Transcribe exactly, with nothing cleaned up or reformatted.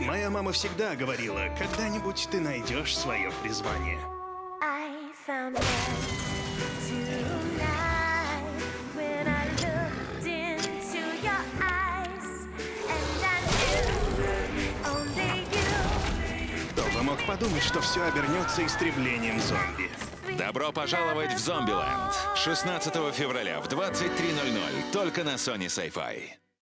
Моя мама всегда говорила, когда-нибудь ты найдешь свое призвание. I found love tonight when I looked into your eyes, and I knew only you. Кто бы мог подумать, что все обернется истреблением зомби. Добро пожаловать в Zombieland. шестнадцатого февраля в двадцать три ноль ноль только на Sony Sci-fi.